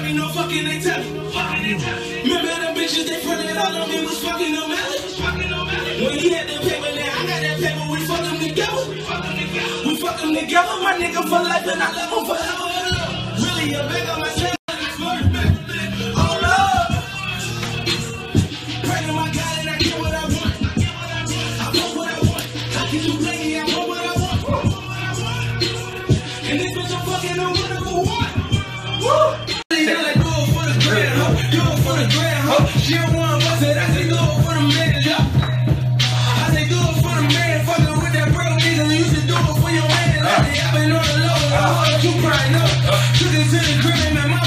ain't no fucking they tell me. Remember them bitches they fronted all on me was fucking no matter. When he had that paper, then I got that paper. We fuck them together. We fuck them together, my nigga for life, and I love him forever. Really, a bag on myself. Oh Lord, pray to my God and I get what I want. I want what I want. I keep you playing, I want what I want. And this bitch I'm fucking on number one. Woo! I like do it for the grand, ho. Do it for the grand, ho. She don't want to bust it, I say do it for the man, yeah. I say do it for the man, fucking with that bro, nigga. You should do it for your man. I've been on the low, I hold you crying up. Took it to the crib and